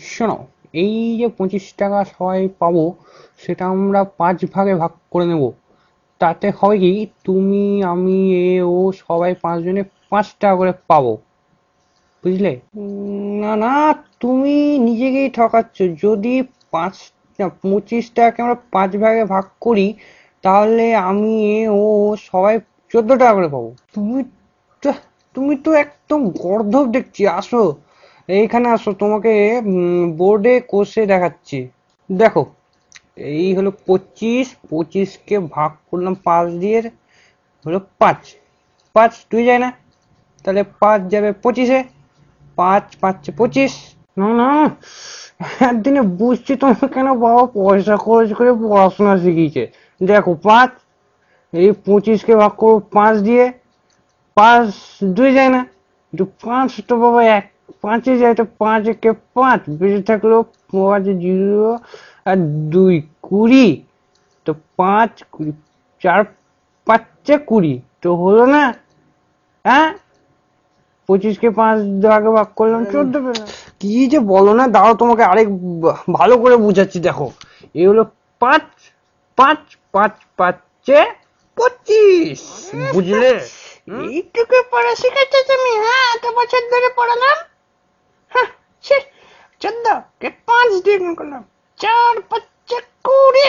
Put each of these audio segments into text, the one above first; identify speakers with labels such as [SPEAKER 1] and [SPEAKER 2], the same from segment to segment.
[SPEAKER 1] শোনো, এই যে 25 টাকা সবাই পাবো, সেটা আমরা 5 ভাগে ভাগ করে নেব। তাতে হবে কি, তুমি আমি এ ও সবাই 5 জনে 5 টাকা করে পাবো, বুঝলে? না না, তুমি নিজেকেই ঠকাচ্ছ। যদি পাঁচ 25 টাকাকে আমরা 5 ভাগে ভাগ করি, তাহলে আমি এ ও সবাই 14 টাকা করে পাবো। তো- তুমি তো একদম গর্দভ দেখছি। আসো, এইখানে আসো, তোমাকে বোর্ডে কষে দেখাচ্ছি। দেখো, এই হলো 25, 25কে ভাগ করলাম 5 দিয়ে, হলো 5। 5 2 যায় না, তাহলে 5 যাবে 25-এ। 5 5 25। না না, একদিনে বুঝছি তোমার কেন বাবা পয়সা খরচ করে পড়াশোনা শিখিয়েছে। দেখো, 5, এই 25কে ভাগ করবো 5 দিয়ে। 5 2 যায় না, কিন্তু 5 তো বাবা 5-এ যায়, তো 5 একে 5 বেঁচে থাকলো। 5 0 আর 2 20। তো 5 20, 4 5 20, তো হলো না? হ্যাঁ, 25কে 5 ভাগে ভাগ করলাম, 14 পেলাম। কি যে বলো না, দাঁড়াও তোমাকে আরেক ভালো করে বুঝাচ্ছি। দেখো, এই হলো 5, 5 5 5-এ 25, বুঝলে?
[SPEAKER 2] এইটুকু পড়া শিখেছো তুমি? হ্যাঁ, এত বছর ধরে পড়ালাম। হ্যাঁ, ছি। 14 কে 5 দিয়ে গুণ করলাম। 4 5 20।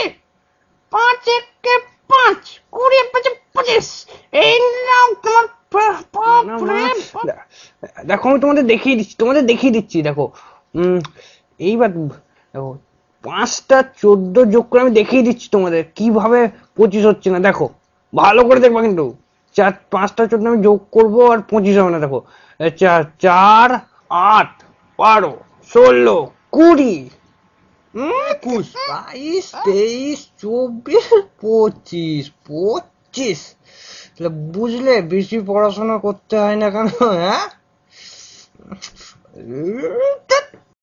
[SPEAKER 2] 5 1 5, 20 5 25। এই নাও তোমার
[SPEAKER 1] না মা,
[SPEAKER 2] বাপরে বাপ।
[SPEAKER 1] দেখো আমি তোমাদের দেখিয়ে দিচ্ছি, দেখো। উম এইবার দেখো, 5টা 14 যোগ করে আমি দেখিয়ে দিচ্ছি তোমাদের কিভাবে 25 হচ্ছে না। দেখো, ভালো করে দেখবা কিন্তু। 5টা 14 আমি যোগ করবো আর 25 হবে না। দেখো, 4 8 12 16 20 21 22 23 24 25। তাহলে বুঝলে, বেশি পড়াশোনা করতে হয় না কেন, হ্যাঁ?